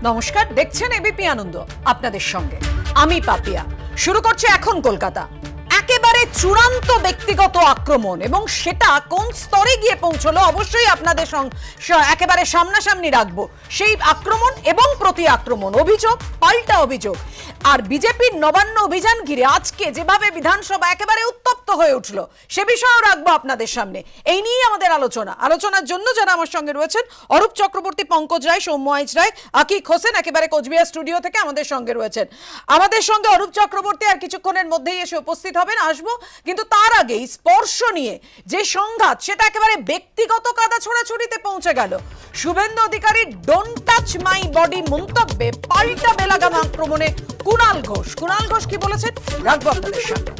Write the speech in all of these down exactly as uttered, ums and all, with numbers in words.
নমস্কার, দেখছেন এবিপি আনন্দ, আপনাদের সঙ্গে আমি পাপিয়া। শুরু করছে এখন কলকাতা। একেবারে চূড়ান্ত ব্যক্তিগত আক্রমণ, এবং সেটা কোন স্তরে গিয়ে পৌঁছলো অবশ্যই আপনাদের একেবারে সামনাসামনি রাখবো। সেই আক্রমণ এবং প্রতি আক্রমণ, অভিযোগ পাল্টা অভিযোগ, আর বিজেপির নবান্ন অভিযান ঘিরে আজকে যেভাবে বিধানসভা একেবারে উত্তপ্ত হয়ে উঠলো সে বিষয়েও রাখবো আপনাদের সামনে। এই নিয়েই আমাদের আলোচনা। আলোচনার জন্য যারা আমার সঙ্গে রয়েছেন, অরূপ চক্রবর্তী, পঙ্কজ রায়, সৌম্য আইচ রায়, আকিক হোসেন একেবারে কোচবিহার স্টুডিও থেকে আমাদের সঙ্গে রয়েছেন। আমাদের সঙ্গে অরূপ চক্রবর্তী আর কিছুক্ষণের মধ্যেই এসে উপস্থিত হবেন, আসবো। কিন্তু তার আগেই স্পর্শ নিয়ে যে সংঘাত, সেটা একেবারে ব্যক্তিগত কাদা ছোড়াছুড়িতে পৌঁছে গেল। শুভেন্দু অধিকারীর ডোন্ট টাচ মাই বডি মন্তব্যে পাল্টা বেলাগাম আক্রমণে কুণাল ঘোষ। কুণাল ঘোষ কি বলেছেন রাখবো আপনাদের সামনে।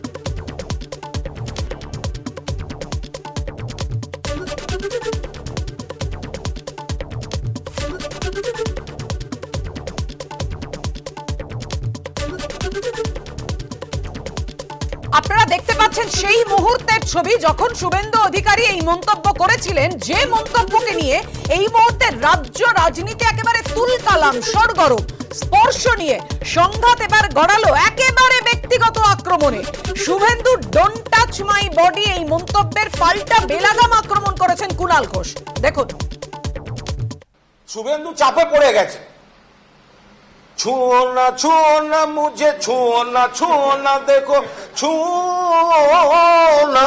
আপনারা দেখতে পাচ্ছেন সেই মুহূর্তের ছবি যখন শুভেন্দু অধিকারী এই মন্তব্য করেছিলেন, যে মন্তব্যকে নিয়ে এই মুহূর্তে রাজ্য রাজনীতি একেবারে তুলকালাম, সরগরম। স্পর্শ নিয়ে সংঘাত এবার গড়ালো একেবারে ব্যক্তিগত আক্রমণে। Suvendu don't touch my body এই মন্তব্যের পাল্টা বেলাগাম আক্রমণ করেছেন কুণাল ঘোষ। দেখুন, শুভেন্দু চাপে পড়ে গেছে। ছুঁয়ো না ছুঁয়ো না মুঝে, ছুঁয়ো না ছুঁয়ো না দেখো, ছুঁয়ো না।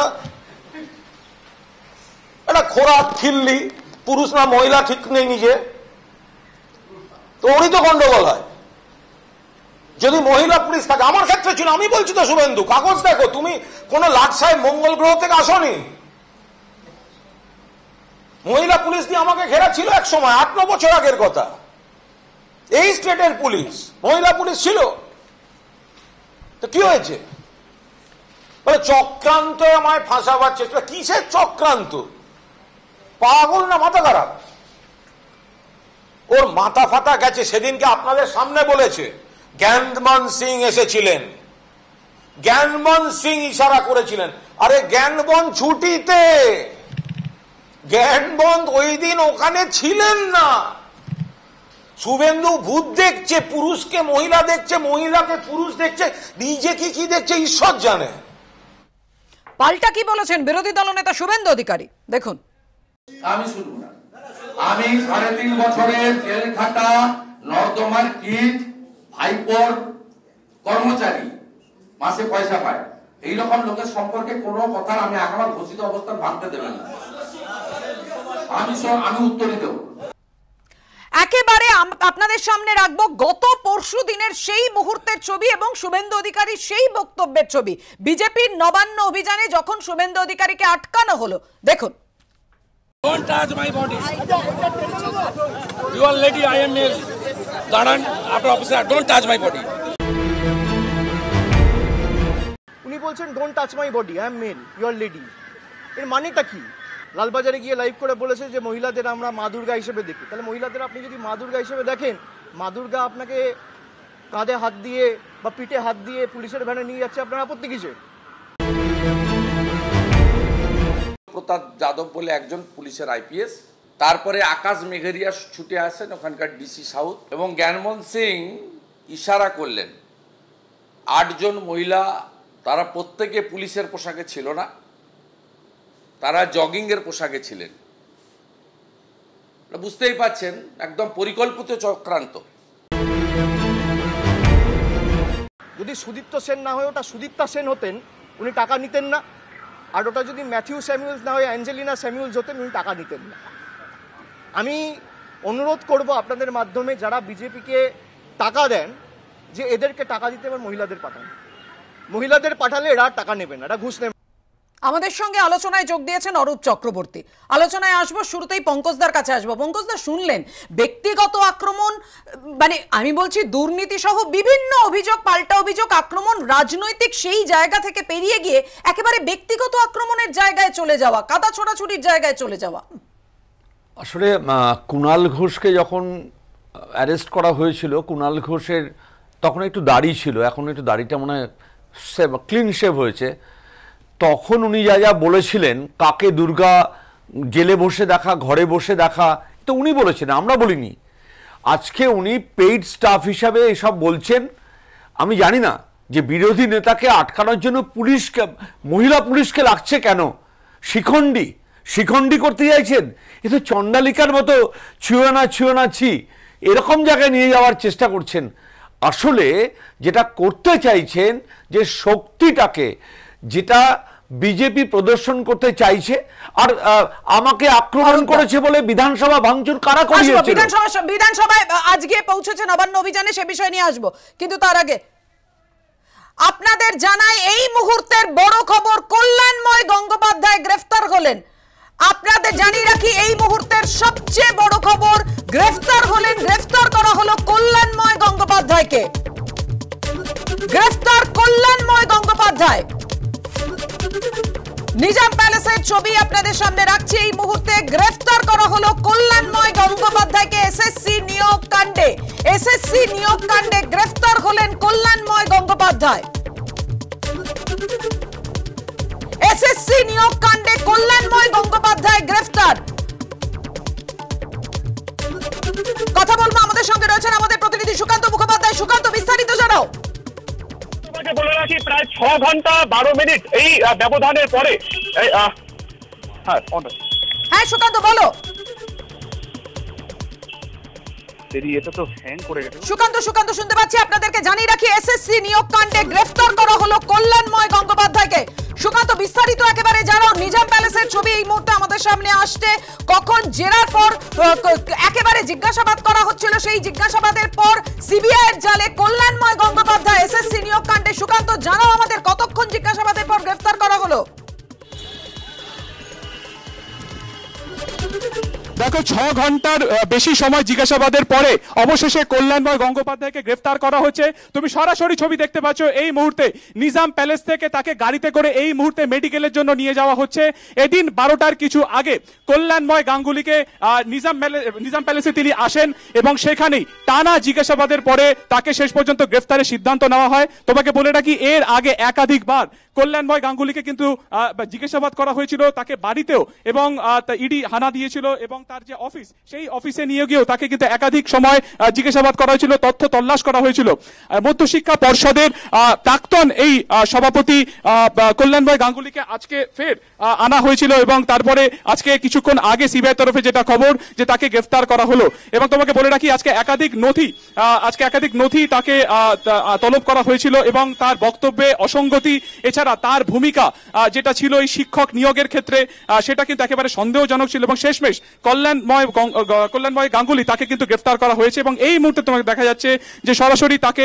এটা খোরাক খিল্লি, পুরুষ না মহিলা ঠিক নেই নিজে, তো ওরই তো গন্ডগোল হয়। যদি মহিলা পুলিশ থাকে, আমার ক্ষেত্রে ছিল, আমি বলছি তো শুভেন্দু, কাগজ দেখো, তুমি কোন লাটসায় মঙ্গল গ্রহ থেকে আসনি। মহিলা পুলিশ দিয়ে আমাকে ঘেরা ছিল এক সময়, আট ন বছর আগের কথা। এই স্টেটের পুলিশ মহিলা পুলিশ ছিল, তো কি হয়েছে? বলে চক্রান্ত, আমায় ফাঁসাবার চেষ্টা। কিসের চক্রান্ত? পাগল না মাথা খারাপ? ওর মাথা ফাটা গেছে। সেদিনকে আপনাদের সামনে বলেছে, জ্ঞানমোহন সিং এসেছিলেন, জ্ঞানমোহন সিং ইশারা করেছিলেন। আরে জ্ঞানমোহন ছুটিতে, জ্ঞানমোহন ওই দিন ওখানে ছিলেন না। শুভেন্দু ভূত দেখছে, পুরুষকে মহিলা দেখছে, মহিলাকে পুরুষ দেখছে, নিজেকে কি দেখছে ঈশ্বর জানে। পাল্টা কি বলেছেন বিরোধী দলনেতা শুভেন্দু অধিকারী, দেখুন। আমি শুনবো না। আমি সাড়ে তিন বছরের জেল খাটা নর্দমার কিট ভাইপোর কর্মচারী, মাসে পয়সা পায়, এইরকম লোকের সম্পর্কে কোনো কথা আমি একেবারে ঘোষিত অবস্থান ভাঙতে দেবেন না। আমি আমি উত্তরই দেব। একেবারে আপনাদের সামনে রাখবো গত পরশু দিনের সেই মুহূর্তের ছবি এবং শুভেন্দু অধিকারীর সেই বক্তব্যের ছবি। বিজেপির নবান্ন অভিযানে যখন শুভেন্দু অধিকারীকে আটকানো হলো, দেখুন। Don't touch my body. You are lady, I am male. Daran, after officer, don't touch my body. উনি বলছেন don't touch my body, I am male, you are lady. এর মানেটা কি? লালবাজারে গিয়ে লাইভ করে বলেছে যে মহিলাদের আমরা মা দুর্গা হিসেবে দেখি। তাহলে মহিলাদের আপনি যদি মা দুর্গা হিসেবে দেখেন, মা দুর্গা আপনাকে কাঁধে হাত দিয়ে বা পিঠে হাত দিয়ে পুলিশের ভ্যানে নিয়ে যাচ্ছে, আপনার আপত্তি কিসের? প্রতাপ যাদব বলে একজন পুলিশের আইপিএস, তারপরে আকাশ মেঘেরিয়া ছুটে আসেন ওখানকার ডিসি সাউথ, এবং জ্ঞানমোহন সিং ইশারা করলেন। আটজন মহিলা, তারা প্রত্যেকে পুলিশের পোশাকে ছিল না, তারা জগিং এর পোশাকে ছিলেন। বুঝতেই পাচ্ছেন, একদম পরিকল্পিত চক্রান্ত। যদি সুদীপ্ত সেন না হয় ওটা সুদীপ্তা সেন হতেন, উনি টাকা নিতেন না। আর ওটা যদি ম্যাথিউ স্যামুয়েলস না হয় অ্যাঞ্জেলিনা স্যামুয়েলস হতেন, উনি টাকা নিতেন না। আমি অনুরোধ করব আপনাদের মাধ্যমে, যারা বিজেপিকে টাকা দেন, যে এদেরকে টাকা দিতে এবার মহিলাদের পাঠান। মহিলাদের পাঠালে এরা টাকা নেবেন, এরা ঘুষ নেবেন। আমাদের সঙ্গে আলোচনায় যোগ দিয়েছেন অরূপ চক্রবর্তী। আলোচনায় আসবো, শুরুতেই পঙ্কজদার কাছে আসবো। পঙ্কজদা, শুনলেন ব্যক্তিগত আক্রমণ, মানে আমি বলছি দুর্নীতি সহ বিভিন্ন অভিযোগ, পাল্টা অভিযোগ, আক্রমণ রাজনৈতিক সেই জায়গা থেকে পেরিয়ে গিয়ে একেবারে ব্যক্তিগত আক্রমণের জায়গায় চলে যাওয়া, কাদা ছোড়াছুড়ির জায়গায় চলে যাওয়া। আসলে কুণাল ঘোষকে যখন অ্যারেস্ট করা হয়েছিল, কুণাল ঘোষের তখন একটু দাড়ি ছিল, এখন একটু দাড়িটা মনে হয় ক্লিন শেভ হয়েছে। তখন উনি যা যা বলেছিলেন, কাকে দুর্গা জেলে বসে দেখা, ঘরে বসে দেখা, তো উনি বলেছেন, আমরা বলিনি। আজকে উনি পেইড স্টাফ হিসাবে এসব বলছেন। আমি জানি না যে বিরোধী নেতাকে আটকানোর জন্য পুলিশকে, মহিলা পুলিশকে লাগছে কেন। শিখণ্ডী শিখণ্ডী করতে চাইছেন, এ তো চণ্ডালিকার মতো ছুঁয়ো না ছুঁয়ো না ছি এরকম জায়গায় নিয়ে যাওয়ার চেষ্টা করছেন। আসলে যেটা করতে চাইছেন, যে শক্তিটাকে যেটা বিজেপি প্রদর্শন করতে চাইছে, আর আমাকে আক্রমণ করেছে বলে বিধানসভা ভাঙচুর কারা করিয়েছে? বিধানসভা বিধানসভায় আজকে পৌঁছেছে নবান্ন অভিযানে, সে বিষয় নিয়ে আসবো, কিন্তু তার আগে আপনাদের জানাই এই মুহূর্তের বড় খবর, কল্যাণময় গঙ্গোপাধ্যায় গ্রেফতার হলেন। আপনাদের জানিয়ে রাখি এই মুহূর্তের সবচেয়ে বড় খবর, গ্রেফতার হলেন, গ্রেফতার করা হলো কল্যাণময় গঙ্গোপাধ্যায়কে। গ্রেফতার কল্যাণময় গঙ্গোপাধ্যায়। নিজাম প্যালেসের ছবি আপনাদের সামনে রাখছি। এই মুহূর্তে গ্রেফতার করা হলো কল্যাণময় গঙ্গোপাধ্যায়কে এসএসসি নিয়োগ কাণ্ডে। এসএসসি নিয়োগ কাণ্ডে গ্রেফতার হলেন কল্যাণময় গঙ্গোপাধ্যায়। এসএসসি নিয়োগ কাণ্ডে কল্যাণময় গঙ্গোপাধ্যায় গ্রেফতার। কথা বলবো, আমাদের সঙ্গে রয়েছেন আমাদের প্রতিনিধি সুকান্ত মুখোপাধ্যায়। সুকান্ত, বিস্তারিত জানাও। বলে রাখি, প্রায় ছ ঘন্টা বারো মিনিট এই ব্যবধানের পরে। হ্যাঁ সুকান্ত, বলো। সুকান্ত সুকান্ত শুনতে পাচ্ছি, আপনাদেরকে জানিয়ে রাখি এসএসসি নিয়োগ কাণ্ডে গ্রেফতার করা হলো কল্যাণময় গঙ্গোপাধ্যায়কে। সুকান্ত, বিস্তারিত একেবারে জানাও। নিজাম প্যালেসের ছবি এই মুহূর্তে আমাদের সামনে আসছে। কখন জেরার পর একেবারে জিজ্ঞাসাবাদ করা হচ্ছিল, সেই জিজ্ঞাসাবাদের পর সিবিআই এর জালে কল্যাণময় গঙ্গোপাধ্যায় এসএসসি নিয়োগ কাণ্ডে। সুকান্ত, জানাও আমাদের কতক্ষণ জিজ্ঞাসাবাদের পর গ্রেফতার করা হলো? দেখো, ছ ঘন্টার বেশি সময় জিজ্ঞাসাবাদের পরে অবশেষে কল্যাণময় গঙ্গোপাধ্যায়কে গ্রেফতার করা হচ্ছে। তুমি সরাসরি ছবি দেখতে পাচ্ছ এই মুহূর্তে নিজাম প্যালেস থেকে তাকে গাড়িতে করে এই মুহূর্তে মেডিকেলের জন্য নিয়ে যাওয়া হচ্ছে। এদিন বারোটার কিছু আগে কল্যাণময় গাঙ্গুলিকে নিজাম নিজাম প্যালেসে তিনি আসেন এবং সেখানেই টানা জিজ্ঞাসাবাদের পরে তাকে শেষ পর্যন্ত গ্রেফতারের সিদ্ধান্ত নেওয়া হয়। তোমাকে বলে রাখি, এর আগে একাধিকবার কল্যাণময় গাঙ্গুলিকে কিন্তু জিজ্ঞাসাবাদ করা হয়েছিল, তাকে বাড়িতেও, এবং ইডি হানা দিয়েছিল এবং তার যে অফিস, সেই অফিসে নিয়ে গিয়েও তাকে কিন্তু একাধিক সময় জিজ্ঞাসাবাদ করা হয়েছিল, তথ্য তল্লাশ করা হয়েছিল। মধ্যশিক্ষা পর্ষদের প্রাক্তন এই সভাপতি কল্যাণময় গাঙ্গুলিকে আজকে ফের আনা হয়েছিল এবং তারপরে আজকে কিছুক্ষণ আগে সিবিআই তরফে যেটা খবর যে তাকে গ্রেফতার করা হলো। এবং তোমাকে বলে রাখি, আজকে একাধিক নথি আজকে একাধিক নথি তাকে তলব করা হয়েছিল এবং তার বক্তব্যে অসঙ্গতি, এছাড়া তার ভূমিকা যেটা ছিল এই শিক্ষক নিয়োগের ক্ষেত্রে, সেটা কিন্তু একেবারে সন্দেহজনক ছিল। এবং শেষমেশ কল্যাণময় কল্যাণময় গাঙ্গুলি তাকে কিন্তু গ্রেফতার করা হয়েছে এবং এই মুহূর্তে তোমাকে দেখা যাচ্ছে যে সরাসরি তাকে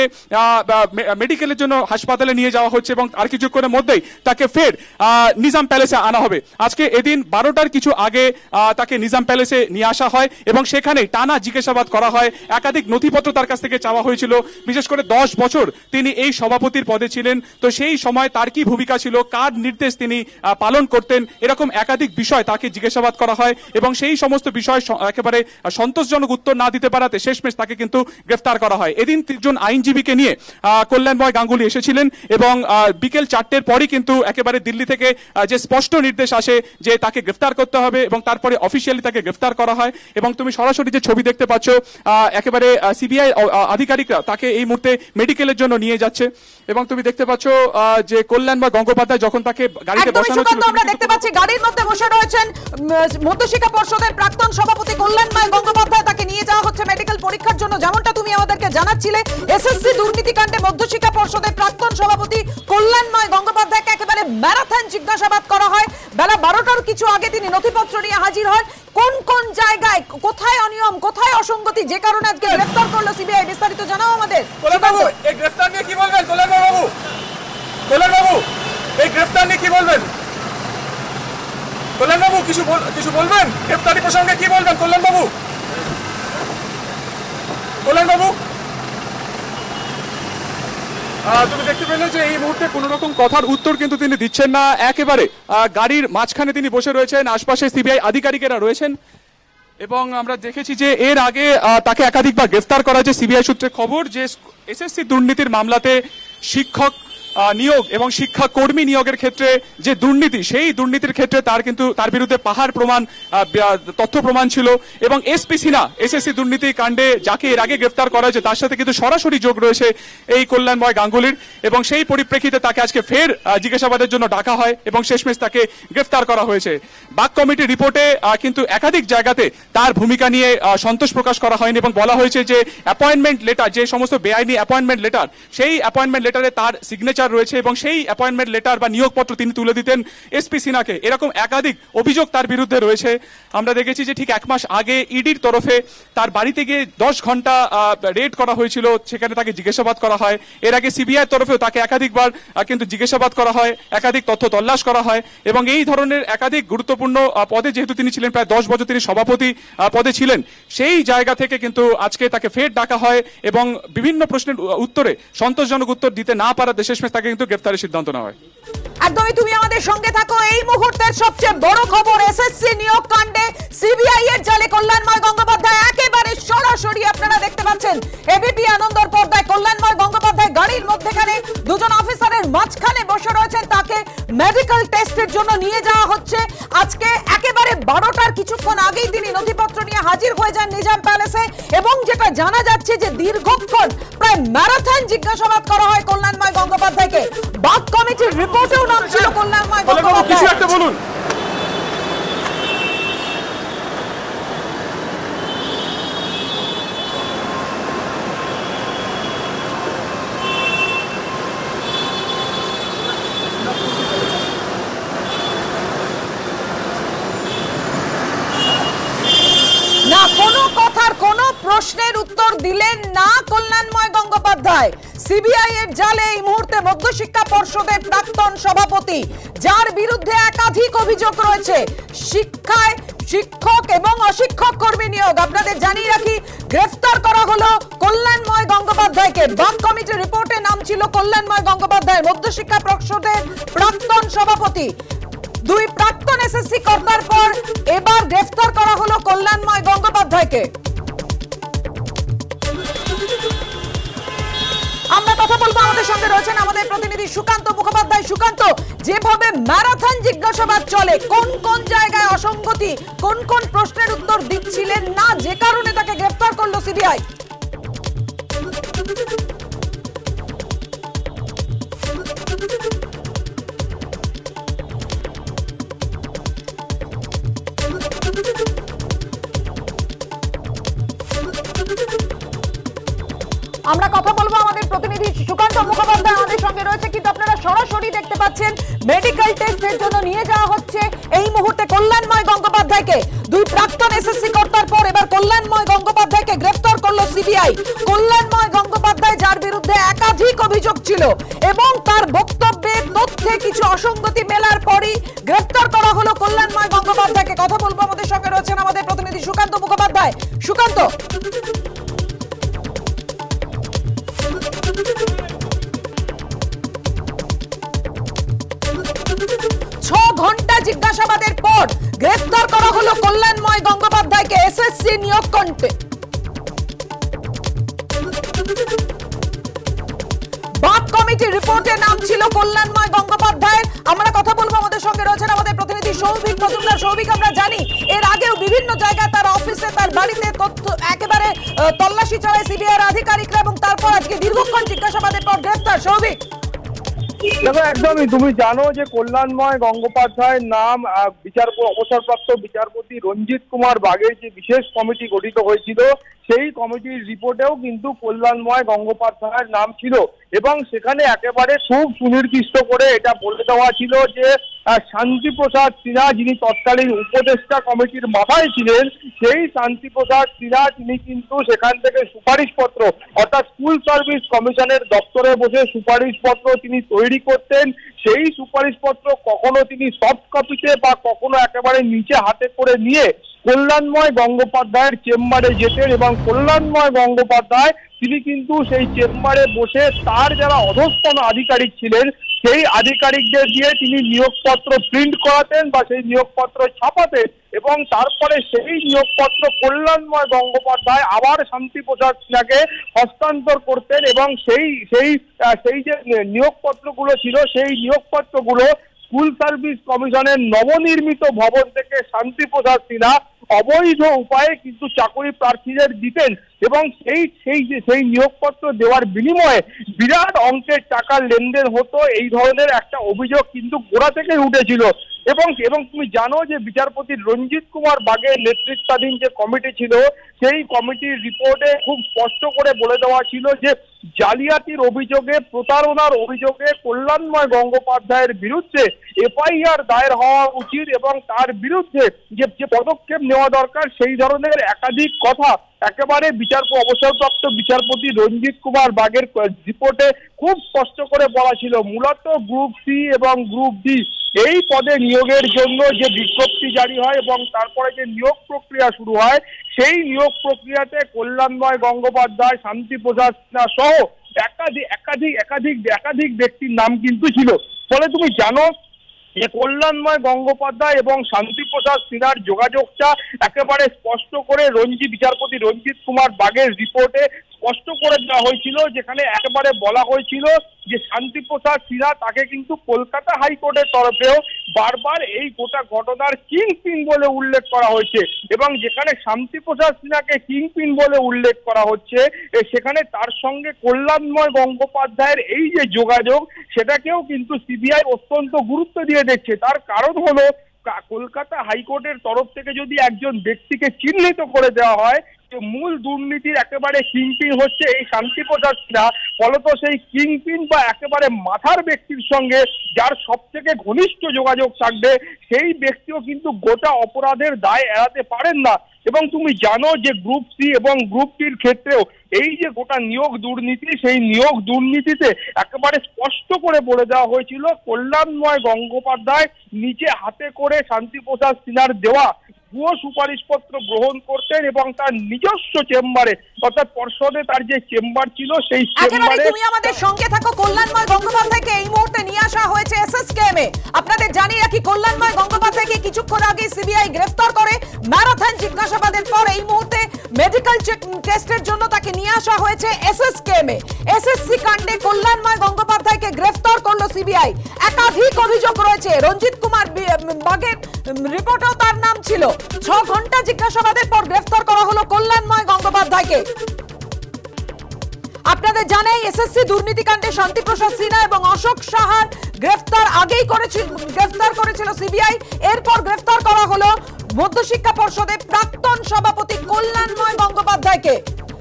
মেডিকেলের জন্য হাসপাতালে নিয়ে যাওয়া হচ্ছে এবং আর কিছুক্ষণের মধ্যেই তাকে ফের নিজাম প্যালেসে আনা হবে। আজকে এদিন বারোটার কিছু আগে তাকে নিজাম প্যালেসে নিয়ে আসা হয় এবং সেখানে টানা জিজ্ঞাসাবাদ করা হয়। একাধিক নথিপত্র তার কাছ থেকে চাওয়া হয়েছিল, বিশেষ করে দশ বছর তিনি এই সভাপতির পদে ছিলেন, তো সেই সময় তার কি ভূমিকা ছিল, কার নির্দেশ তিনি পালন করতেন, এরকম একাধিক বিষয় তাকে জিজ্ঞাসাবাদ করা হয় এবং সেই সমস্ত বিষয় একেবারে সন্তোষজনক উত্তর না দিতে পারাতে শেষমেশ তাকে কিন্তু গ্রেফতার করা হয়। এদিন তিনজন আইনজীবীকে নিয়ে কল্যাণময় গাঙ্গুলি এসেছিলেন এবং বিকেল চারটের পরই কিন্তু একেবারে দিল্লি থেকে যে স্পষ্ট নির্দেশ আসে যে তাকে গ্রেফতার করতে হবে এবং তারপরে অফিসিয়ালি তাকে গ্রেফতার করা হয়। এবং তুমি সরাসরি যে ছবি দেখতে পাচ্ছ, একেবারে সিবিআই আধিকারিকরা তাকে এই মুহূর্তে মেডিকেলের জন্য নিয়ে যাচ্ছে এবং তুমি দেখতে পাচ্ছ যে কল্যাণময় গঙ্গোপাধ্যায় যখন তাকে গাড়িতে বসানো ছিল, আমরা দেখতে পাচ্ছি গাড়ির মধ্যে বসে রয়েছেন মধ্যশিক্ষা পর্ষদের প্রাক্তন সভাপতি কল্যাণময় গঙ্গোপাধ্যায়। তাকে নিয়ে যাওয়া হচ্ছে মেডিকেল পরীক্ষার জন্য, যেমনটা তুমি আমাদেরকে জানাচ্ছিলে। এসএসসি দুর্নীতিকাণ্ডে মধ্যশিক্ষা পর্ষদের প্রাক্তন সভাপতি কল্যাণময় গঙ্গোপাধ্যায়কে একেবারে ম্যারাথন জিজ্ঞাসাবাদ করা হয়। বেলা বারোটার কিছু আগে তিনি নথিপত্র নিয়ে হাজির হন। কোন কোন জায়গায় কোথায় অনিয়ম, কোথায় অসঙ্গতি, যে কারণে আজকে গ্রেফতার করলো সিবিআই, বিস্তারিত জানাও আমাদের। এই গ্রেফতার নিয়ে কি বলবেন কল্যাণময় বাবু? কল্যাণময় বাবু, এই গ্রেফতার নিয়ে কি বলবেন? কল্যাণময় বাবু, কিছু কিছু বলবেন গ্রেফতারি প্রসঙ্গে? কি বলবেন কল্যাণময় বাবু? কল্যাণময় বাবু, তুমি দেখতে পেলে যে এই মুহূর্তে কোন রকম কথার উত্তর কিন্তু তিনি দিচ্ছেন না, একেবারে গাড়ির মাঝখানে তিনি বসে রয়েছেন, আশপাশে সিবিআই আধিকারিকেরা রয়েছেন এবং আমরা দেখেছি যে এর আগে তাকে একাধিকবার গ্রেফতার করা হয়েছে। সিবিআই সূত্রে খবর যে এসএসসি দুর্নীতির মামলাতে শিক্ষক নিয়োগ এবং শিক্ষা কর্মী নিয়োগের ক্ষেত্রে যে দুর্নীতি, সেই দুর্নীতির ক্ষেত্রে তার কিন্তু তার বিরুদ্ধে পাহাড় প্রমাণ, তথ্য প্রমাণ ছিল। এবং এসপি সিনহা এসএসসি দুর্নীতি কাণ্ডে যাকে এর আগে গ্রেফতার করা হয়েছে তার সাথে কিন্তু সরাসরি যোগ রয়েছে এই কল্যাণময় গাঙ্গুলির, এবং সেই পরিপ্রেক্ষিতে তাকে আজকে ফের জিজ্ঞাসাবাদের জন্য ডাকা হয় এবং শেষমেশ তাকে গ্রেফতার করা হয়েছে। বাক কমিটির রিপোর্টে কিন্তু একাধিক জায়গাতে তার ভূমিকা নিয়ে সন্তোষ প্রকাশ করা হয়নি এবং বলা হয়েছে যে অ্যাপয়েন্টমেন্ট লেটার, যে সমস্ত বেআইনি অ্যাপয়েন্টমেন্ট লেটার, সেই অ্যাপয়েন্টমেন্ট লেটারে তার সিগনেচার রয়েছে এবং সেই অ্যাপয়েন্টমেন্ট লেটার বা নিয়োগপত্র তিনি তুলে দিতেন এসপি সিনহাকে। এরকম একাধিক অভিযোগ তার বিরুদ্ধে রয়েছে। আমরা দেখেছি যে ঠিক এক মাস আগে ইডির তরফে তার বাড়িতে গিয়ে দশ ঘন্টা রেড করা হয়েছিল, সেখানে তাকে জিজ্ঞাসাবাদ করা হয়। এর আগে সিবিআই তরফেও তাকে একাধিকবার কিন্তু জিজ্ঞাসাবাদ করা হয়, একাধিক তথ্য তল্লাশ করা হয় এবং এই ধরনের একাধিক গুরুত্বপূর্ণ পদে যেহেতু তিনি ছিলেন, প্রায় দশ বছর তিনি সভাপতি পদে ছিলেন, সেই জায়গা থেকে কিন্তু আজকে তাকে ফের ডাকা হয় এবং বিভিন্ন প্রশ্নের উত্তরে সন্তোষজনক উত্তর দিতে না পারার শেষমেশ তাকে কিন্তু গ্রেফতারের সিদ্ধান্ত নেওয়া হয়। একদমই, তুমি আমাদের সঙ্গে থাকো। এই মুহূর্তের সবচেয়ে বড় খবর, এসএসসি নিয়োগ কাণ্ডে সিবিআই এর জালে কল্যাণময় গঙ্গোপাধ্যায় একেবারে সরাসরি আপনারা দেখতে পাচ্ছেন এবিপি আনন্দর পর্দায়। কল্যাণময় গঙ্গোপাধ্যায় গাড়ির মধ্যখানে দুজন অফিসারের মাঝখানে বসে রয়েছেন, তাকে মেডিকেল টেস্টের জন্য নিয়ে যাওয়া হচ্ছে। আজকে একেবারে বারোটার কিছুক্ষণ আগেই তিনি নথিপত্র নিয়ে হাজির হয়ে যান নিজাম প্যালেসে এবং যেটা জানা যাচ্ছে যে দীর্ঘক্ষণ প্রায় ম্যারাথন জিজ্ঞাসাবাদ করা হয় কল্যাণময় গঙ্গোপাধ্যায়কে। বাক কমিটির রিপোর্টেও নাম ছিল কল্যাণময় গঙ্গোপাধ্যায়। কিছু একটা বলুন। না কোনো কথার কোনো প্রশ্নের উত্তর দিলেন না কল্যাণময় গঙ্গোপাধ্যায়। সিবিআই এর জালে এই মুহূর্তে মধ্যশিক্ষা পর্ষদের প্রাক্তন সভাপতি, যার বিরুদ্ধে একাধিক অভিযোগ রয়েছে শিক্ষায় শিক্ষক এবং অশিক্ষক কর্মী নিয়োগ। আপনাদের জানিয়ে রাখি, গ্রেফতার করা হলো কল্যাণময় গঙ্গোপাধ্যায়কে। বাক কমিটির রিপোর্টে নাম ছিল কল্যাণময় গঙ্গোপাধ্যায়, মধ্যশিক্ষা পর্ষদের প্রাক্তন সভাপতি। দুই প্রাক্তন এসএসসি কর্তার পর এবার গ্রেফতার করা হলো কল্যাণময় গঙ্গোপাধ্যায়কে। আমরা কথা বলবো, আমাদের সঙ্গে রয়েছেন আমাদের প্রতিনিধি সুকান্ত মুখোপাধ্যায়। সুকান্ত, যেভাবে ম্যারাথন জিজ্ঞাসাবাদ চলে, কোন কোন জায়গায় অসঙ্গতি, কোন কোন প্রশ্নের উত্তর দিচ্ছিলেন না, যে কারণে তাকে গ্রেফতার করলো সিবিআই? আমরা কথা বলবো, আমাদের প্রতিনিধি সুকান্ত মুখোপাধ্যায় আমাদের সঙ্গে রয়েছে, কিন্তু আপনারা সরাসরি দেখতে পাচ্ছেন মেডিকেল টেস্টের জন্য নিয়ে যাওয়া হচ্ছে এই মুহূর্তে কল্যাণময় গঙ্গোপাধ্যায়কে। দুই প্রাক্তন এসএসসি কর্তার পর এবার কল্যাণময় গঙ্গোপাধ্যায়কে গ্রেফতার করলো সিবিআই। কল্যাণময় গঙ্গোপাধ্যায়, যার বিরুদ্ধে একাধিক অভিযোগ ছিল এবং তার বক্তব্যে তথ্যে কিছু অসঙ্গতি মেলার পরই গ্রেফতার করা হলো কল্যাণময় গঙ্গোপাধ্যায়কে। কথা বলবো, আমাদের সঙ্গে রয়েছেন আমাদের প্রতিনিধি সুকান্ত মুখোপাধ্যায়। সুকান্ত, ছ ঘন্টা জিজ্ঞাসাবাদের পর গ্রেফতার করা হলো কল্যাণময় গঙ্গোপাধ্যায়কে এসএসসি নিয়োগ কাণ্ডে। বাক কমিটির রিপোর্টে নাম ছিল কল্যাণময় গঙ্গোপাধ্যায়ের। আমরা কথা বলবো, আমাদের সঙ্গে রয়েছেন আমাদের প্রতিনিধি সৌভিক মজুমদার। সৌভিক, আমরা জানি এর আগেও বিভিন্ন জায়গায় তার অফিসে, তার বাড়িতে তথ্য একেবারে তল্লাশি চালায় সিবিআই এর আধিকারিকরা এবং তারপর আজকে দীর্ঘক্ষণ জিজ্ঞাসাবাদের পর গ্রেফতার। সৌভিক, দেখো, একদমই তুমি জানো যে কল্যাণময় গঙ্গোপাধ্যায়ের নাম বিচার অবসরপ্রাপ্ত বিচারপতি রঞ্জিত কুমার বাগের যে বিশেষ কমিটি গঠিত হয়েছিল, সেই কমিটির রিপোর্টেও কিন্তু কল্যাণময় গঙ্গোপাধ্যায়ের নাম ছিল এবং সেখানে একেবারে খুব সুনির্দিষ্ট করে এটা বলে দেওয়া ছিল যে শান্তিপ্রসাদ সিনহা, যিনি তৎকালীন উপদেষ্টা কমিটির মাথায় ছিলেন, সেই শান্তিপ্রসাদ সিনহা তিনি কিন্তু সেখান থেকে সুপারিশপত্র, অর্থাৎ স্কুল সার্ভিস কমিশনের দপ্তরে বসে সুপারিশপত্র তিনি তৈরি করতেন। সেই সুপারিশপত্র কখনো তিনি সফট কপিতে বা কখনো একেবারে নিচে হাতে করে নিয়ে কল্যাণময় গঙ্গোপাধ্যায়ের চেম্বারে যেতেন এবং কল্যাণময় গঙ্গোপাধ্যায় তিনি কিন্তু সেই চেম্বারে বসে তার যারা অধস্তন আধিকারিক ছিলেন সেই আধিকারিকদের দিয়ে তিনি নিয়োগপত্র প্রিন্ট করাতেন বা সেই নিয়োগপত্র ছাপাতেন এবং তারপরে সেই নিয়োগপত্র কল্যাণময় গঙ্গোপাধ্যায় আবার শান্তিপ্রসাদ সিনহাকে হস্তান্তর করতেন এবং সেই সেই সেই যে নিয়োগপত্রগুলো ছিল সেই নিয়োগপত্রগুলো স্কুল সার্ভিস কমিশনের নবনির্মিত ভবন থেকে শান্তিপ্রসাদ সিনহা অবৈধ উপায়ে কিন্তু চাকরি প্রার্থীদের দিতেন এবং সেই সেই যে সেই নিয়োগপত্র দেওয়ার বিনিময়ে বিরাট অঙ্কের টাকার লেনদেন হতো। এই ধরনের একটা অভিযোগ কিন্তু গোড়া থেকে উঠেছিল এবং এবং তুমি জানো যে বিচারপতি রঞ্জিত কুমার বাগের নেতৃত্বাধীন যে কমিটি ছিল সেই কমিটির রিপোর্টে খুব স্পষ্ট করে বলে দেওয়া ছিল যে জালিয়াতির অভিযোগে প্রতারণার অভিযোগে কল্যাণময় গঙ্গোপাধ্যায়ের বিরুদ্ধে এফআইআর দায়ের হওয়া উচিত এবং তার বিরুদ্ধে যে যে পদক্ষেপ নেওয়া দরকার সেই ধরনের একাধিক কথা একেবারে বিচার অবসরপ্রাপ্ত বিচারপতি রঞ্জিত কুমার বাগের রিপোর্টে খুব স্পষ্ট করে বলা ছিল। মূলত গ্রুপ সি এবং গ্রুপ ডি এই পদে নিয়োগের জন্য যে বিজ্ঞপ্তি জারি হয় এবং তারপরে যে নিয়োগ প্রক্রিয়া শুরু হয় সেই নিয়োগ প্রক্রিয়াতে কল্যাণময় গঙ্গোপাধ্যায়, শান্তিপ্রসাদ সিনহা সহ একাধিক একাধিক একাধিক একাধিক ব্যক্তির নাম কিন্তু ছিল। ফলে তুমি জানো যে কল্যাণময় গঙ্গোপাধ্যায় এবং শান্তিপ্রসাদ সিনহার যোগাযোগটা একেবারে স্পষ্ট করে রঞ্জিত বিচারপতি রঞ্জিত কুমার বাগের রিপোর্টে স্পষ্ট করে দেওয়া হয়েছিল, যেখানে একেবারে বলা হয়েছিল যে শান্তিপ্রসাদ সিনহা তাকে কিন্তু কলকাতা হাইকোর্টের তরফেও বারবার এই গোটা ঘটনার কিংপিন বলে উল্লেখ করা হয়েছে এবং যেখানে শান্তিপ্রসাদ সিনহাকে কিংপিন বলে উল্লেখ করা হচ্ছে সেখানে তার সঙ্গে কল্যাণময় গঙ্গোপাধ্যায়ের এই যে যোগাযোগ সেটাকেও কিন্তু সিবিআই অত্যন্ত গুরুত্ব দিয়ে দেখছে। তার কারণ হলো কলকাতা হাইকোর্টের তরফ থেকে যদি একজন ব্যক্তিকে চিহ্নিত করে দেওয়া হয় মূল দুর্নীতির একেবারে কিংপিন হচ্ছে এই শান্তিপ্রসাদ সিনহা, ফলত সেই কিংপিন বা একেবারে মাথার ব্যক্তির সঙ্গে যার সব থেকে ঘনিষ্ঠ যোগাযোগ থাকবে সেই ব্যক্তিও কিন্তু গোটা অপরাধের দায় এড়াতে পারেন না। এবং তুমি জানো যে গ্রুপ সি এবং গ্রুপ টির ক্ষেত্রেও এই যে গোটা নিয়োগ দুর্নীতি সেই নিয়োগ দুর্নীতিতে একেবারে স্পষ্ট করে বলে দেওয়া হয়েছিল কল্যাণময় গঙ্গোপাধ্যায় নিচে হাতে করে শান্তিপ্রসাদ সিনহার দেওয়া ভুয়ো সুপারিশপত্র গ্রহণ করতেন এবং তার নিজস্ব চেম্বারে অর্থাৎ পর্ষদে তার যে চেম্বার ছিল সেই চেম্বারে। তুমি আমাদের সঙ্গে থাকো। কল্যাণময় গঙ্গোপাধ্যায়কে এই মুহূর্তে নিয়ে আসা হয়েছে এসএসকেএমে। আপনাদের জানিয়ে রাখি কল্যাণময় গঙ্গোপাধ্যায়কে কিছুক্ষণ আগে সিবিআই গ্রেফতার করে ম্যারাথন জিজ্ঞাসাবাদের পর এই মুহূর্তে মেডিকেল টেস্টের জন্য তাকে নিয়ে আসা হয়েছে এসএসকেএমে। এসএসসি কাণ্ডে কল্যাণময় গঙ্গোপাধ্যায়কে গ্রেফতার করলো সিবিআই। একাধিক অভিযোগ রয়েছে। রঞ্জিত কুমার বাগের রিপোর্টেও তার নাম ছিল। ছ ঘন্টা জিজ্ঞাসাবাদের পর গ্রেফতার করা হলো কল্যাণময় গঙ্গোপাধ্যায়কে। আপনাদের জানেন এসএসসি দুর্নীতিকাণ্ডে শান্তিপ্রসাদ সিনহা এবং অশোক সাহার গ্রেফতার আগেই করেছিল গ্রেফতার করেছিল সিবিআই। এরপর গ্রেফতার করা হলো মধ্যশিক্ষা পর্ষদের প্রাক্তন সভাপতি কল্যাণময় গঙ্গোপাধ্যায়কে।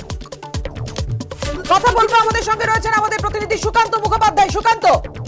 কথা বলবো, আমাদের সঙ্গে রয়েছেন আমাদের প্রতিনিধি সুকান্ত মুখোপাধ্যায়। সুকান্ত,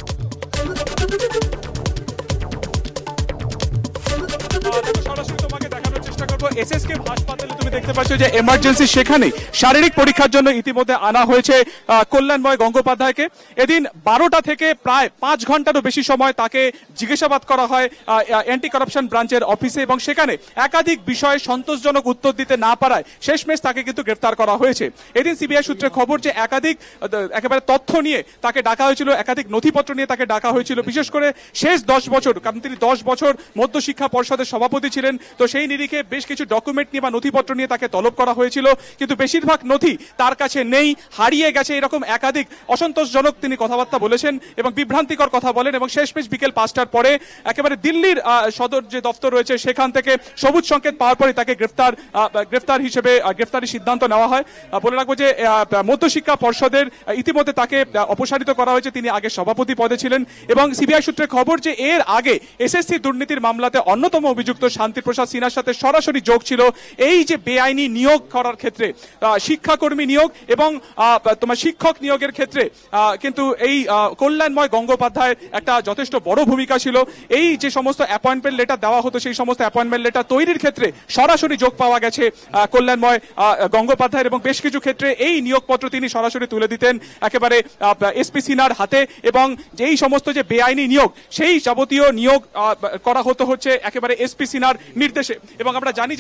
সরাসরি তোমাকে দেখানোর চেষ্টা করবো এসএসকে হাসপাতালে তুমি দেখতে পাচ্ছ যে এমার্জেন্সি সেখানে শারীরিক পরীক্ষার জন্য ইতিমধ্যে আনা হয়েছে কল্যাণময় গঙ্গোপাধ্যায়কে। এদিন বারোটা থেকে প্রায় পাঁচ ঘন্টারও বেশি সময় তাকে জিজ্ঞাসাবাদ করা হয় অ্যান্টি কারাপশন ব্রাঞ্চের অফিসে এবং সেখানে একাধিক বিষয়ে সন্তোষজনক উত্তর দিতে না পারায় শেষমেশ তাকে কিন্তু গ্রেফতার করা হয়েছে। এদিন সিবিআই সূত্রে খবর যে একাধিক একেবারে তথ্য নিয়ে তাকে ডাকা হয়েছিল, একাধিক নথিপত্র নিয়ে তাকে ডাকা হয়েছিল, বিশেষ করে শেষ দশ বছর, কারণ তিনি দশ বছর মধ্যশিক্ষা পর্ষদের সভাপতি ছিলেন, তো সেই নিরিখে বেশ কিছু ডকুমেন্ট নিয়ে বা নথিপত্র নিয়ে তাকে তলব করা হয়েছিল, কিন্তু বেশিরভাগ নথি তার কাছে নেই, হারিয়ে গেছে, এরকম একাধিক অসন্তোষজনক তিনি কথাবার্তা বলেছেন এবং বিভ্রান্তিকর কথা বলেন এবং শেষমেশ বিকেল পাঁচটার পরে একেবারে দিল্লির সদর যে দপ্তর রয়েছে সেখান থেকে সবুজ সংকেত পাওয়ার পরে তাকে গ্রেফতার গ্রেফতার হিসেবে গ্রেফতারের সিদ্ধান্ত নেওয়া হয়। বলে রাখবো যে মধ্যশিক্ষা পর্ষদের ইতিমধ্যে তাকে অপসারিত করা হয়েছে, তিনি আগে সভাপতি পদে ছিলেন এবং সিবিআই সূত্রে খবর যে এর আগে এসএসসি দুর্নীতির মামলাতে অন্যতম অভিযুক্ত শান্তিপ্রসাদ সিনহার সাথে সরাসরি যোগ ছিল এই যে বেআইনি নিয়োগ করার ক্ষেত্রে, শিক্ষাকর্মী নিয়োগ এবং তোমার শিক্ষক নিয়োগের ক্ষেত্রে কিন্তু এই কল্যাণময় গঙ্গোপাধ্যায়ের একটা যথেষ্ট বড় ভূমিকা ছিল। এই যে সমস্ত অ্যাপয়েন্টমেন্ট লেটার দেওয়া হতো সেই সমস্ত অ্যাপয়েন্টমেন্ট লেটার তৈরির ক্ষেত্রে সরাসরি যোগ পাওয়া গেছে কল্যাণময় গঙ্গোপাধ্যায়ের এবং বেশ কিছু ক্ষেত্রে এই নিয়োগপত্র তিনি সরাসরি তুলে দিতেন একেবারে এসপি সিনহার হাতে এবং যেই সমস্ত যে বেআইনি নিয়োগ সেই যাবতীয় নিয়োগ করা হতো হচ্ছে একেবারে এসপি সিনহার নির্দেশে। এবং আমরা জানি যে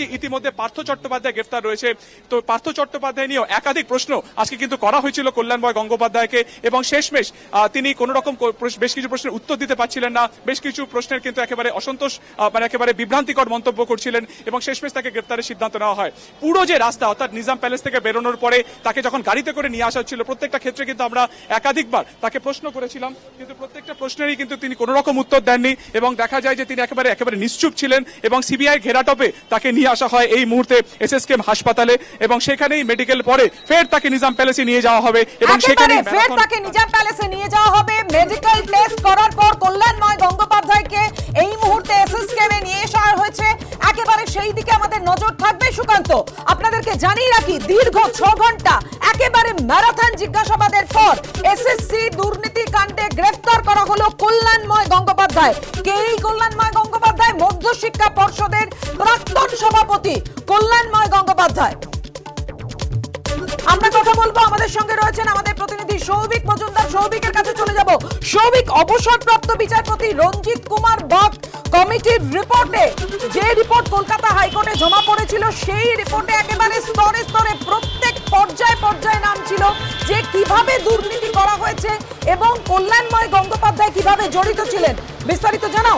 যে ইতিমধ্যে পার্থ চট্টোপাধ্যায় গ্রেফতার রয়েছে, তো পার্থ চট্টোপাধ্যায় নিয়েও একাধিক প্রশ্ন আজকে কিন্তু করা হয়েছিল কল্যাণময় গঙ্গোপাধ্যায়কে, এবং শেষমেশ তিনি কোন রকম বেশ কিছু প্রশ্নের উত্তর দিতে পারছিলেন না, বেশ কিছু প্রশ্নের কিন্তু একেবারে অসন্তোষ মানে একেবারে বিভ্রান্তিকর মন্তব্য করছিলেন, এবং শেষমেশ তাকে গ্রেফতারের সিদ্ধান্ত নেওয়া হয়। পুরো যে রাস্তা অর্থাৎ নিজাম প্যালেস থেকে বেরোনোর পরে তাকে যখন গাড়িতে করে নিয়ে আসা হচ্ছিল, প্রত্যেকটা ক্ষেত্রে কিন্তু আমরা একাধিকবার তাকে প্রশ্ন করেছিলাম, কিন্তু প্রত্যেকটা প্রশ্নেরই কিন্তু তিনি কোন রকম উত্তর দেননি, এবং দেখা যায় যে তিনি একেবারে একেবারে নিশ্চুপ ছিলেন, এবং সিবিআই ঘেরাটোপে তাকে নিয়ে আসা হয় এই মুহূর্তে এসএসকেএম হাসপাতালে, এবং সেখানেই মেডিকেল পরে ফের তাকে নিজাম প্যালেসে নিয়ে যাওয়া হবে, এবং সেখানেই ফের তাকে নিজাম প্যালেসে নিয়ে যাওয়া হবে। মেডিকেল টেস্ট করার পর কল্যাণময় গঙ্গোপাধ্যায়কে এই মুহূর্তে এসএসকেএম এ নিয়ে আসা হয়েছে। একেবারে সেই দিকে আমাদের নজর থাকবে সুকান্ত। আপনাদেরকে জানিয়ে রাখি, দীর্ঘ ছ ঘন্টা একেবারে ম্যারাথন জিজ্ঞাসাবাদের পর এসএসসি দুর্নীতি কাণ্ডে গ্রেফতার করা হলো কল্যাণময় গঙ্গোপাধ্যায়। কে এই কল্যাণময় গঙ্গোপাধ্যায়? মধ্যশিক্ষা পর্ষদের প্রাক্তন সভাপতি কল্যাণময় গঙ্গোপাধ্যায়। আমরা কথা বলবো, আমাদের সঙ্গে রয়েছেন আমাদের প্রতিনিধি সৌভিক মজুমদার। সৌভিকের কাছে চলে যাব। সৌভিক, অবসরপ্রাপ্ত বিচারপতি রঞ্জিত কুমার বাগ কমিটির রিপোর্টে, যে রিপোর্ট কলকাতা হাইকোর্টে জমা পড়েছিল, সেই রিপোর্টে একেবারে স্তরে স্তরে প্রত্যেক পর্যায়ে পর্যায়ে নাম ছিল যে কিভাবে দুর্নীতি করা হয়েছে এবং কল্যাণময় গঙ্গোপাধ্যায় কিভাবে জড়িত ছিলেন। বিস্তারিত জানাও।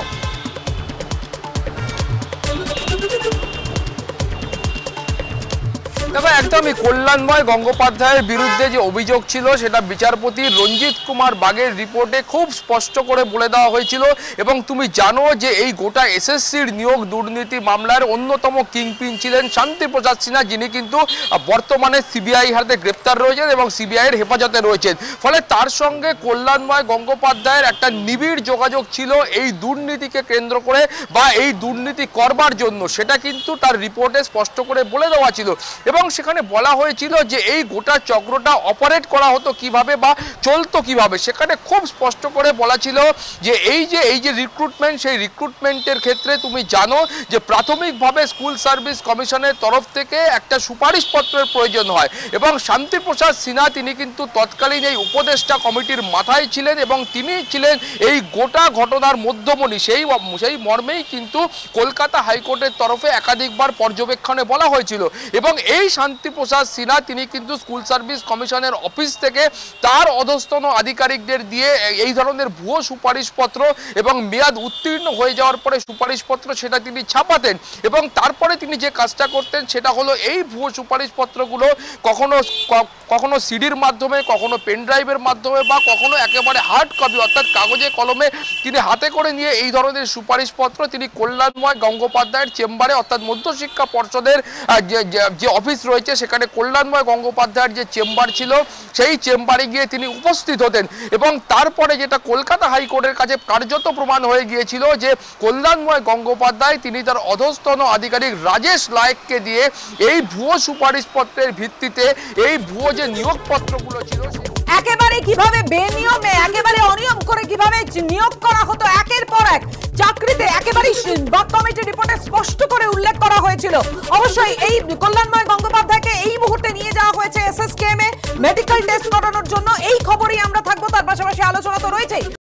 দেখো, একদমই কল্যাণময় গঙ্গোপাধ্যায়ের বিরুদ্ধে যে অভিযোগ ছিল সেটা বিচারপতি রঞ্জিত কুমার বাগের রিপোর্টে খুব স্পষ্ট করে বলে দেওয়া হয়েছিল, এবং তুমি জানো যে এই গোটা এসএসসির নিয়োগ দুর্নীতি মামলার অন্যতম কিংপিন ছিলেন শান্তিপ্রসাদ সিনহা, যিনি কিন্তু বর্তমানে সিবিআই হাতে গ্রেপ্তার রয়েছেন এবং সিবিআই এর হেফাজতে রয়েছেন। ফলে তার সঙ্গে কল্যাণময় গঙ্গোপাধ্যায়ের একটা নিবিড় যোগাযোগ ছিল এই দুর্নীতিকে কেন্দ্র করে বা এই দুর্নীতি করবার জন্য, সেটা কিন্তু তার রিপোর্টে স্পষ্ট করে বলে দেওয়া ছিল, এবং সেখানে বলা হয়েছিল যে এই গোটা চক্রটা অপারেট করা হতো কিভাবে বা চলতো কিভাবে। সেখানে খুব স্পষ্ট করে বলা ছিল যে এই যে এই যে রিক্রুটমেন্ট, সেই রিক্রুটমেন্টের ক্ষেত্রে তুমি জানো যে প্রাথমিকভাবে স্কুল সার্ভিস কমিশনের তরফ থেকে একটা সুপারিশপত্রের প্রয়োজন হয়, এবং শান্তিপ্রসাদ সিনহা তিনি কিন্তু তৎকালীন এই উপদেষ্টা কমিটির মাথায় ছিলেন, এবং তিনি ছিলেন এই গোটা ঘটনার মধ্যমণি। সেই সেই মর্মেই কিন্তু কলকাতা হাইকোর্টের তরফে একাধিকবার পর্যবেক্ষণে বলা হয়েছিল, এবং এই শান্তিপ্রসাদ সিনহা তিনি কিন্তু স্কুল সার্ভিস কমিশনের অফিস থেকে তার অধস্তন আধিকারিকদের দিয়ে এই ধরনের ভুয়ো সুপারিশপত্র এবং মেয়াদ উত্তীর্ণ হয়ে যাওয়ার পরে সুপারিশপত্র সেটা তিনি ছাপাতেন, এবং তারপরে তিনি যে কাজটা করতেন সেটা হলো এই ভুয়ো সুপারিশপত্রগুলো কখনো কখনো সিডির মাধ্যমে, কখনো পেন ড্রাইভের মাধ্যমে, বা কখনো একেবারে হার্ড কপি অর্থাৎ কাগজে কলমে তিনি হাতে করে নিয়ে এই ধরনের সুপারিশপত্র তিনি কল্যাণময় গঙ্গোপাধ্যায়ের চেম্বারে অর্থাৎ মধ্যশিক্ষা পর্ষদের যে যে অফিস রয়েছে সেখানে কল্যাণময় গঙ্গোপাধ্যায়ের যে চেম্বার ছিল সেই চেম্বারে গিয়ে তিনি উপস্থিত হতেন, এবং তারপরে যেটা কলকাতা হাইকোর্টের কাছে কার্যত প্রমাণ হয়ে গিয়েছিল যে কল্যাণময় গঙ্গোপাধ্যায় তিনি তার অধস্তন আধিকারিক রাজেশ লায়েককে দিয়ে এই ভুয়ো সুপারিশপত্রের ভিত্তিতে এই ভুয়ো যে নিয়োগপত্রগুলো ছিল একেবারে কিভাবে বেনিয়মে একেবারে অনিয়ম করে কিভাবে নিয়োগ করা হতো একের পর এক চাকরিতে, একেবারে বাগ কমিটির রিপোর্টে স্পষ্ট করে উল্লেখ করা হয়েছিল। অবশ্যই এই কল্যাণময় গঙ্গোপাধ্যায়কে এই মুহূর্তে নিয়ে যাওয়া হয়েছে এসএসকেএম এ মেডিকেল টেস্ট করানোর জন্য। এই খবরই আমরা থাকবো, তার পাশাপাশি আলোচনা তো রয়েছেই।